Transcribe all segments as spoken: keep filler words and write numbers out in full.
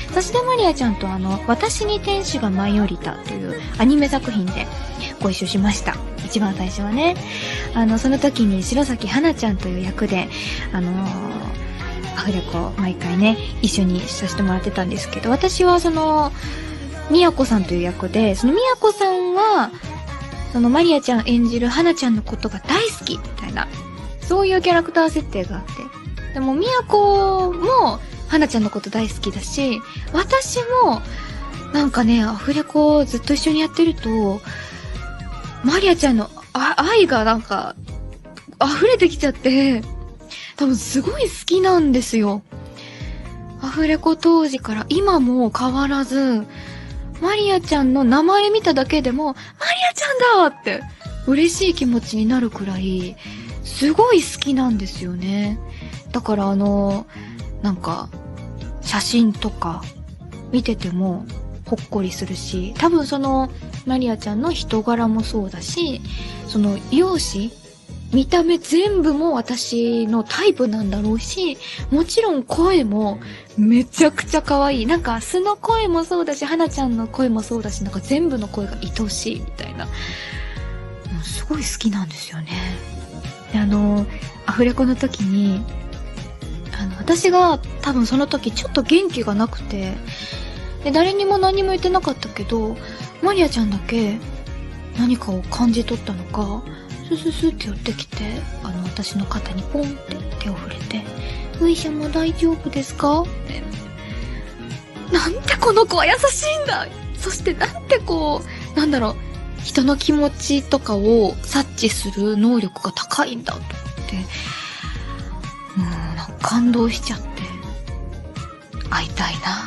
そしてマリアちゃんとあの、私に天使が舞い降りたというアニメ作品でご一緒しました。一番最初はね。あの、その時に白崎花ちゃんという役で、あのー、アフレコ毎回ね、一緒にさせてもらってたんですけど、私はその、みやこさんという役で、そのみやこさんは、そのマリアちゃん演じる花ちゃんのことが大好きみたいな、そういうキャラクター設定があって。でもみやこも花ちゃんのこと大好きだし、私も、なんかね、アフレコをずっと一緒にやってると、マリアちゃんの愛がなんか、溢れてきちゃって、多分すごい好きなんですよ。アフレコ当時から今も変わらず、マリアちゃんの名前見ただけでも、マリアちゃんだって嬉しい気持ちになるくらい、すごい好きなんですよね。だからあの、なんか、写真とか見ててもほっこりするし、多分その、マリアちゃんの人柄もそうだし、その容姿、見た目全部も私のタイプなんだろうし、もちろん声もめちゃくちゃ可愛い。なんか素の声もそうだし、花ちゃんの声もそうだし、なんか全部の声が愛しいみたいな。すごい好きなんですよね。で、あの、アフレコの時に、あの、私が多分その時ちょっと元気がなくて、で、誰にも何も言ってなかったけど、マリアちゃんだけ何かを感じ取ったのか、スススって寄ってきて、あの、私の肩にポンって手を触れて、ウイシャも大丈夫ですかって。なんてこの子は優しいんだ。そしてなんてこう、なんだろう、人の気持ちとかを察知する能力が高いんだと思って、うん、なんか感動しちゃって、会いたいな。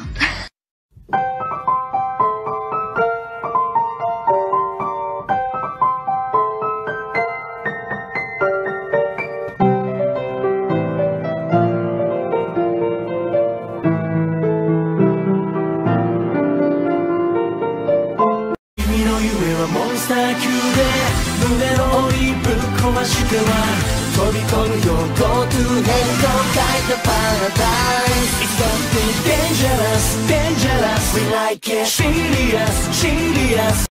モンスター級で胸の檻ぶっ壊しては飛び込むよ Go to hell と書いたパラダイス It's something dangerous, dangerous We like it Serious, serious